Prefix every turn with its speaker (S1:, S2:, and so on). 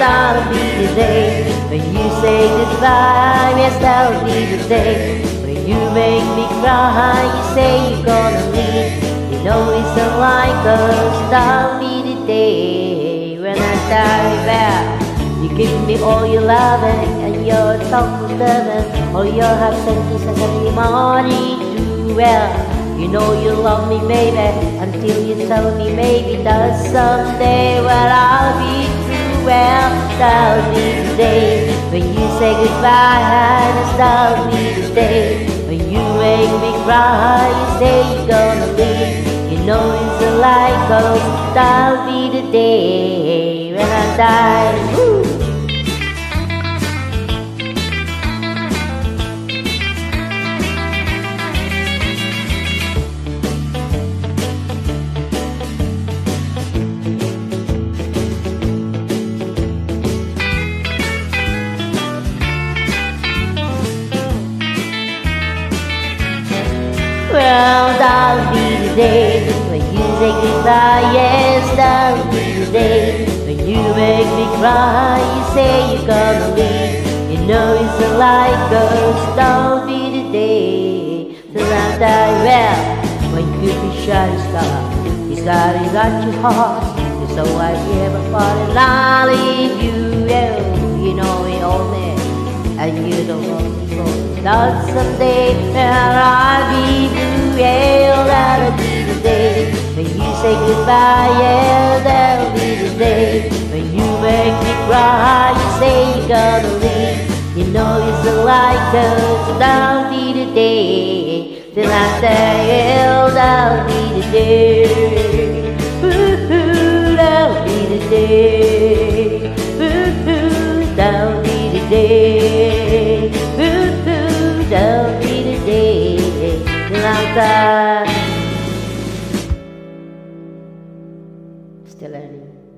S1: that'll be the day when you say goodbye. Yes, that'll be the day when you make me cry. You say you're gonna leave, you know it's unlike us. That'll be the day when I die. Well, you give me all your loving and your thoughtful loving, all your hugs and kisses every morning too. Well, you know you love me, baby, until you tell me maybe that someday, well, I'll be true. Well, that'll be the day when you say goodbye. And that'll be the day when you make me cry. You say you're gonna leave, you know it's a lie, 'cause that'll be the day when I die. Woo! Well, that'll be the day when you say goodbye. Yes, that'll be the day when you make me cry. You say you're gonna leave, you know it's a lie, 'cause that'll be the day till I die. Well, when you be shining star, you got it at your heart. So I ever fall and I'll leave you. Yeah, you know it all there, and you don't want me for not someday. Well, I'll be blue. Yeah, that'll be the day when you say goodbye. Yeah, that'll be the day when you make me cry. You say you're gonna leave, you know it's a lie, 'cause that'll be the day till I die. Yeah, that'll be the day. Ooh, that'll be the day. Ooh, that'll be the day. Ooh, that'll be the day till I die. Still learning.